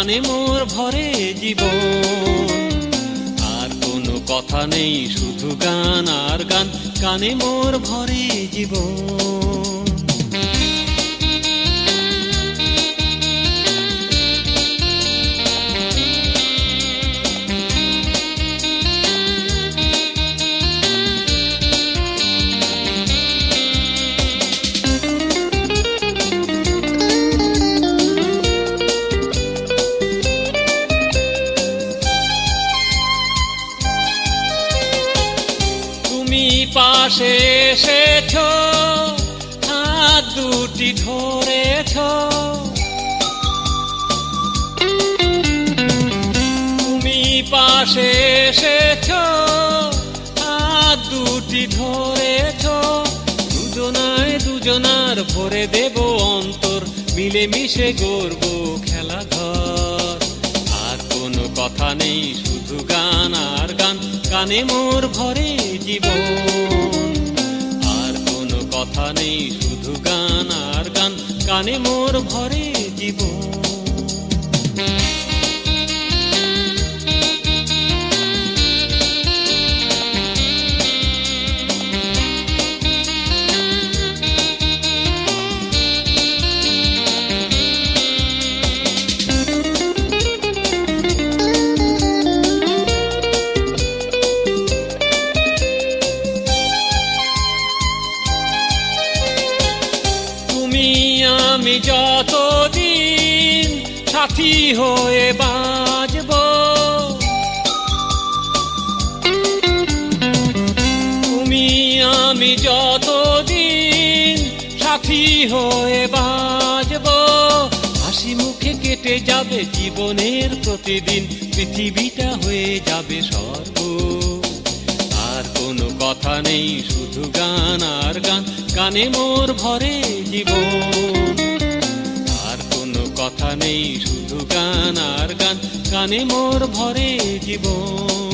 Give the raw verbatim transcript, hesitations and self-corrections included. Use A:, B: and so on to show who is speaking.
A: কানে মোর ভরে জীবন। আর কোনো কথা নেই, শুধু গান আর গান, কানে মোর ভরে জীবন। পাশে এসেছ, হাত দুটি ধরেছ, তুমি পাশে এসেছ, হাত দুটি ধরেছ, দুজনায় দুজনার ভরে দেব অন্তর, মিলেমিশে গড়ব খেলাঘর। আর কোনো কথা নেই, শুধু গান আর গান, কানে মোর ভরে জীবন। আর কোনো কথা নেই, শুধু গান আর গান, কানে মোর ভরে জীবন। আমি যতদিন সাথী হয়ে বাঁচব, তুমি আমি যতদিন সাথী হয়ে বাঁচব, হাসি মুখে কেটে যাবে জীবনের প্রতিদিন, পৃথিবীটা হয়ে যাবে স্বর্গ। আর কোনো কথা নেই, শুধু গান আর গান, কানে মোর ভরে জীবন। আর কোনো কথা নেই, শুধু গান আর গান, কানে মোর ভরে জীবন।